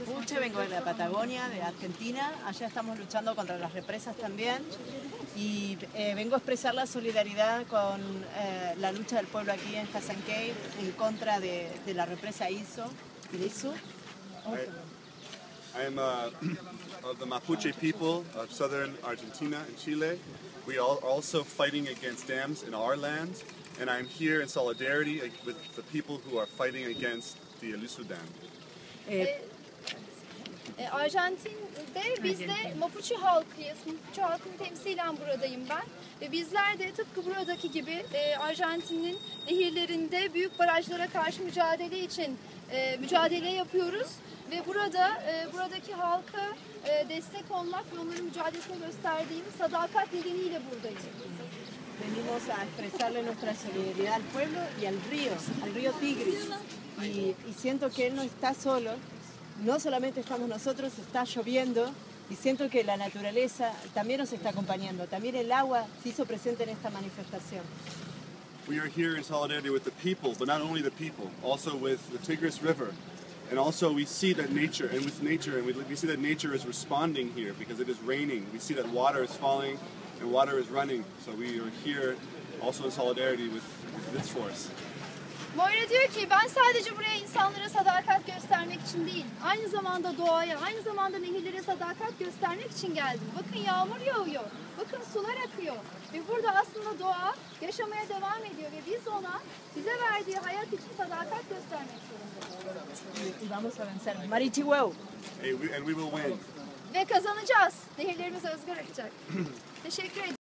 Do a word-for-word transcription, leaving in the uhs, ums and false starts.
Mapuche, vengo de la Patagonia, de Argentina. Allá estamos luchando contra las represas también. Y eh, vengo a expresar la solidaridad con eh, la lucha del pueblo aquí en Hasankey en contra de, de la represa ISO. ISO. I, I am uh, of the Mapuche people of southern Argentina and Chile. We are also fighting against dams in our land, and I'm here in solidarity with the people who are fighting against the Ilisu Dam. Eh, E, Arjantin'de biz de Mapuche halkıyız. Mapuche halkını temsilen buradayım ben. Ve bizler de tıpkı buradaki gibi e, Arjantin'in nehirlerinde büyük barajlara karşı mücadele için e, mücadele yapıyoruz. Ve burada e, buradaki halka e, destek olmak ve onların mücadelesine gösterdiğim sadakat nedeniyle buradayım. Venimos a expresarle nuestra solidaridad al pueblo y al río, al río Tigris. Y, y siento que él no está solo. No solamente estamos nosotros, está lloviendo y siento que la naturaleza también nos está acompañando. También el agua se hizo presente en esta manifestación. We are here in solidarity with the people, but not only the people, also with the Tigris River. And also we see that nature, and with nature, and we, we see that nature is responding here because it is raining. We see that water is falling and water is running. So we are here also in solidarity with, with this force. Moira diyor ki ben sadece buraya insanlara sadakat göstermek için değil, aynı zamanda doğaya, aynı zamanda nehirlere sadakat göstermek için geldim. Bakın yağmur yağıyor, bakın sular akıyor ve burada aslında doğa yaşamaya devam ediyor ve biz ona bize verdiği hayat için sadakat göstermek zorundayız. Y vamos a vencer. Marichihueu. Hey, we, and we will win. Ve kazanacağız. Nehirlerimiz özgür akacak. Teşekkür ederim.